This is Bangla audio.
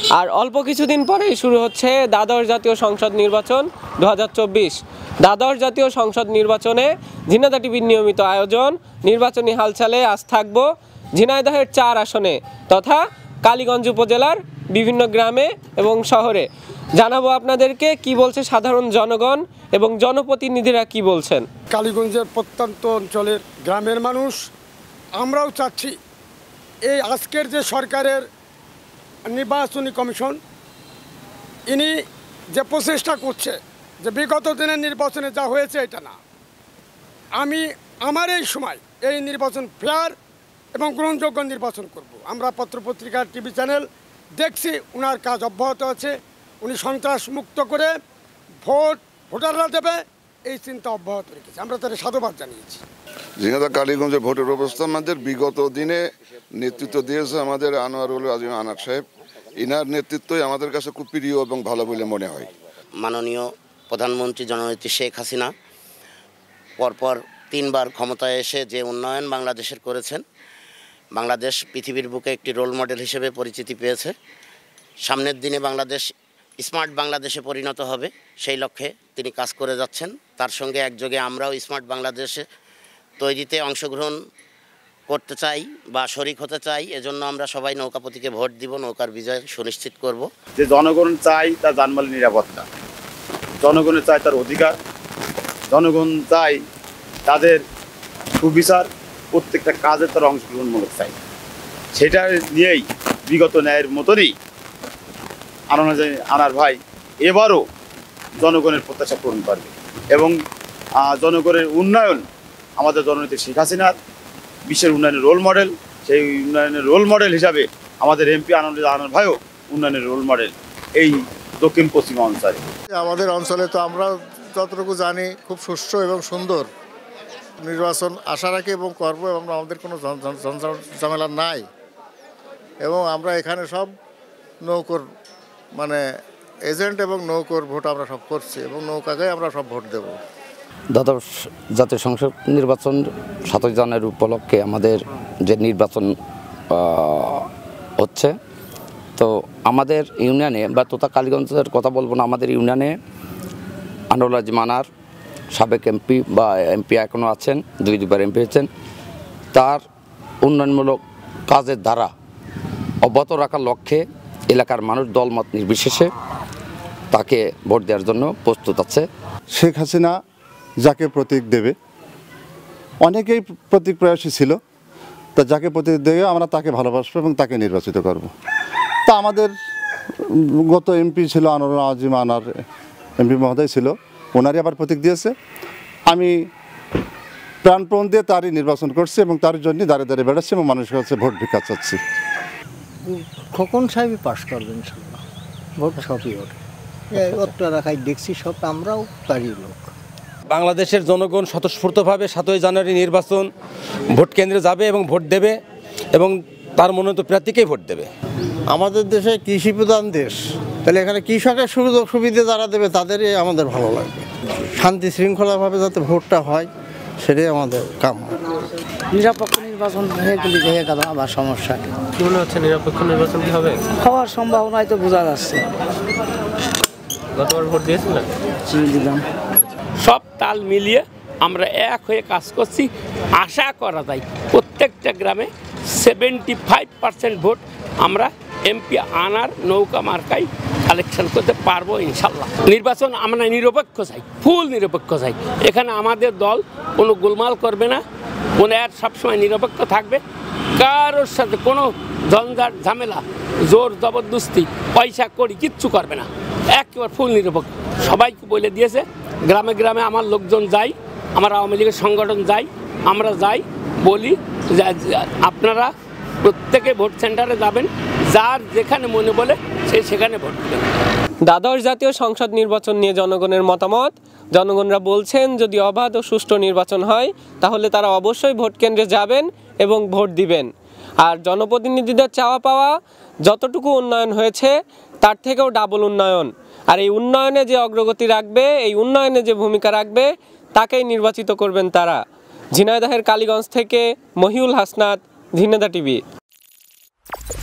আর অল্প কিছুদিন পরেই শুরু হচ্ছে দ্বাদশ জাতীয় সংসদ নির্বাচন 2024। দ্বাদশ জাতীয় সংসদ নির্বাচনে ঝিনাইদহ টিভির নিয়মিত আয়োজন নির্বাচনী হালচালে আজ থাকব ঝিনাইদহের 4 আসনে তথা কালীগঞ্জ উপজেলার বিভিন্ন গ্রামে এবং শহরে। জানাবো আপনাদেরকে কি বলছে সাধারণ জনগণ এবং জনপ্রতিনিধিরা কি বলছেন। কালীগঞ্জের প্রত্যন্ত অঞ্চলের গ্রামের মানুষ আমরাও চাচ্ছি এই আজকের যে সরকারের নির্বাচনী কমিশন ইনি যে প্রচেষ্টা করছে যে বিগত দিনের নির্বাচনে যা হয়েছে এটা না, আমার এই সময় এই নির্বাচন ফেয়ার এবং গ্রহণযোগ্য নির্বাচন করব। আমরা পত্রপত্রিকা টিভি চ্যানেল দেখছি ওনার কাজ অব্যাহত আছে, উনি সন্ত্রাস মুক্ত করে ভোটাররা দেবে এই চিন্তা অব্যাহত রেখেছে, আমরা তাদের সাধুবাদ জানিয়েছি। ঝিনাইদহ কালীগঞ্জের ভোটের অবস্থা আমাদের বিগত দিনে নেতৃত্ব দিয়েছে আমাদের আনোয়ারুল আজিম আনার সাহেব। ইনার নেতৃত্বই আমাদের কাছে খুব প্রিয় এবং ভালো বলে মনে হয়। মাননীয় প্রধানমন্ত্রী জননেত্রী শেখ হাসিনা পরপর 3 বার ক্ষমতায় এসে যে উন্নয়ন বাংলাদেশের করেছেন, বাংলাদেশ পৃথিবীর বুকে একটি রোল মডেল হিসেবে পরিচিতি পেয়েছে। সামনের দিনে বাংলাদেশ স্মার্ট বাংলাদেশে পরিণত হবে সেই লক্ষ্যে তিনি কাজ করে যাচ্ছেন। তার সঙ্গে একযোগে আমরাও স্মার্ট বাংলাদেশে তৈরিতে অংশগ্রহণ করতে চাই বা শরিক হতে চাই। এজন্য আমরা সবাই নৌকা প্রতীকে ভোট দিব, নৌকার বিজয় সুনিশ্চিত করব। যে জনগণ চাই তার জানমালের নিরাপত্তা, জনগণের চাই তার অধিকার, জনগণ চাই তাদের সুবিচার, প্রত্যেকটা কাজে তার অংশগ্রহণমূলক চাই। সেটা নিয়েই বিগত ন্যায়ের মতনই আনার ভাই এবারও জনগণের প্রত্যাশা পূরণ করবে এবং জনগণের উন্নয়ন আমাদের জননেত্রী শেখ হাসিনার বিশ্বের উন্নয়নের রোল মডেল, সেই উন্নয়নের রোল মডেল হিসাবে আমাদের এমপি আনার ভাইও উন্নয়নের রোল মডেল এই দক্ষিণ পশ্চিম অঞ্চলে। আমাদের অঞ্চলে তো আমরা যতটুকু জানি খুব সুষ্ঠু এবং সুন্দর নির্বাচন আশা রাখি এবং করব এবং আমাদের কোনো ঝামেলা নাই এবং আমরা এখানে সব নৌকোর এজেন্ট এবং নৌকোর ভোট আমরা সব করছি এবং নৌকাকে আমরা সব ভোট দেব। দ্বাদশ জাতীয় সংসদ নির্বাচন 27 জানুয়ারি উপলক্ষে আমাদের যে নির্বাচন হচ্ছে, তো আমাদের ইউনিয়নে বা তোতা কালীগঞ্জের কথা বলবো না, আমাদের ইউনিয়নে আনোয়ারুল আজিম আনার সাবেক এমপি বা এমপি এখনও আছেন, 2বার এমপি হয়েছেন। তার উন্নয়নমূলক কাজের দ্বারা অব্যাহত রাখার লক্ষ্যে এলাকার মানুষ দলমত নির্বিশেষে তাকে ভোট দেওয়ার জন্য প্রস্তুত আছে। শেখ হাসিনা যাকে প্রতীক দেবে, অনেকেই প্রতীক প্রয়াসী ছিল, তা যাকে প্রতীক দেবে আমরা তাকে ভালোবাসবো এবং তাকে নির্বাচিত করব। তা আমাদের গত এমপি ছিল আনোয়ারুল আজিম আনার এমপি মহোদয় ছিল, ওনারই আবার প্রতীক দিয়েছে। আমি প্রাণপণ দিয়ে তারই নির্বাচন করছি এবং তার জন্য দাঁড়িয়ে দাঁড়িয়ে বেড়াচ্ছি এবং মানুষের কাছে ভোট ভিক্ষা চাচ্ছি। খোকন সাহেবই পাশ করবেন ইনশাল্লাহ, ভোট সবই ওঠে রাখাই দেখছি সব, আমরাও তারই লোক। বাংলাদেশের জনগণ স্বতঃস্ফূর্তভাবে 7 জানুয়ারি নির্বাচন ভোট কেন্দ্রে যাবে এবং ভোট দেবে এবং তার মনোনীত প্রার্থীকেই ভোট দেবে। আমাদের দেশে কৃষি প্রধান দেশ, তাহলে এখানে কৃষকের সুযোগ সুবিধা যারা দেবে তাদেরই আমাদের ভালো লাগবে। শান্তি শৃঙ্খলাভাবে যাতে ভোটটা হয় সেটাই আমাদের কাম। নিরপেক্ষ নির্বাচন হয়ে গেল আবার সমস্যা। কি মনে হচ্ছে নিরপেক্ষ নির্বাচন কি হবে? হওয়ার সম্ভাবনাই তো বোঝা যাচ্ছে। গতবার ভোট দিয়েছিলেন? দিলাম। সব তাল মিলিয়ে আমরা এক হয়ে কাজ করছি। আশা করা যায় প্রত্যেকটা গ্রামে 75% ভোট আমরা এমপি আনার নৌকা মার্কায় কালেকশন করতে পারবো ইনশাল্লাহ। নির্বাচন আমরা নিরপেক্ষ চাই, ফুল নিরপেক্ষ চাই। এখানে আমাদের দল কোনো গোলমাল করবে না, কোনো সবসময় নিরপেক্ষ থাকবে, কারোর সাথে কোনো ঝঞ্ঝাট ঝামেলা জোর জবরদস্তি পয়সা করি কিচ্ছু করবে না, একেবারে ফুল নিরপেক্ষ। সবাইকে বলে দিয়েছে, গ্রামে গ্রামে আমার লোকজন যাই, আমার আওয়ামী লীগের সংগঠন যাই, আমরা যাই বলি আপনারা প্রত্যেকে ভোট সেন্টারে যাবেন, যার যেখানে মনে বলে সে সেখানে ভোট দেবেন। দ্বাদশ জাতীয় সংসদ নির্বাচন নিয়ে জনগণের মতামত। জনগণরা বলছেন যদি অবাধ ও সুষ্ঠু নির্বাচন হয় তাহলে তারা অবশ্যই ভোট কেন্দ্রে যাবেন এবং ভোট দিবেন। আর জনপ্রতিনিধিদের চাওয়া পাওয়া যতটুকু উন্নয়ন হয়েছে তার থেকেও ডাবল উন্নয়ন। আর এই উন্নয়নে যে অগ্রগতি রাখবে, এই উন্নয়নে যে ভূমিকা রাখবে তাকেই নির্বাচিত করবেন তারা। ঝিনাইদহের কালীগঞ্জ থেকে মহিউল হাসনাত, ঝিনাইদহ টিভি।